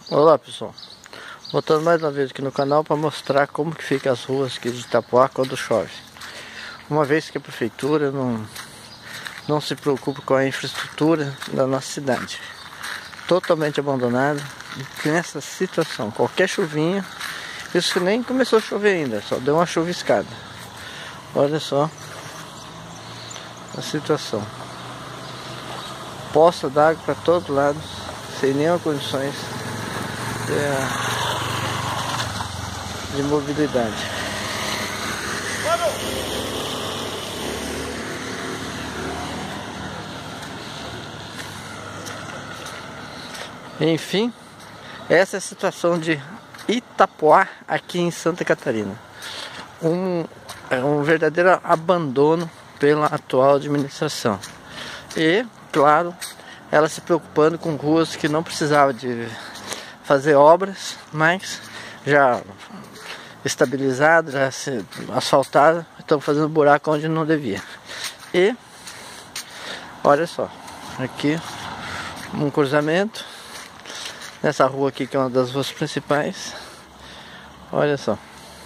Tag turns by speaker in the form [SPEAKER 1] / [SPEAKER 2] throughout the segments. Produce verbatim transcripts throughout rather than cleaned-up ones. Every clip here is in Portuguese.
[SPEAKER 1] Olá pessoal, voltando mais uma vez aqui no canal para mostrar como que fica as ruas aqui de Itapoá quando chove. Uma vez que a prefeitura não, não se preocupa com a infraestrutura da nossa cidade, totalmente abandonada, nessa situação, qualquer chuvinha, isso que nem começou a chover ainda, só deu uma chuviscada. Olha só a situação, poça d'água para todos lados, sem nenhuma condições de mobilidade. Enfim, essa é a situação de Itapoá aqui em Santa Catarina. Um, é um verdadeiro abandono pela atual administração. E, claro, ela se preocupando com ruas que não precisava de fazer obras, mas já estabilizado, já asfaltado, estão fazendo buraco onde não devia. E olha só, aqui um cruzamento nessa rua aqui, que é uma das ruas principais. Olha só,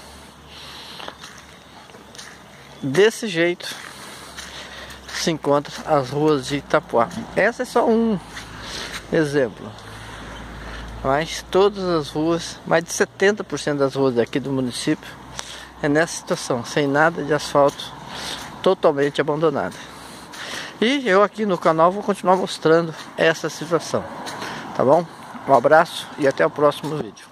[SPEAKER 1] desse jeito se encontra as ruas de Itapoá. Essa é só um exemplo, mas todas as ruas, mais de setenta por cento das ruas aqui do município é nessa situação, sem nada de asfalto, totalmente abandonada. E eu aqui no canal vou continuar mostrando essa situação, tá bom? Um abraço e até o próximo vídeo.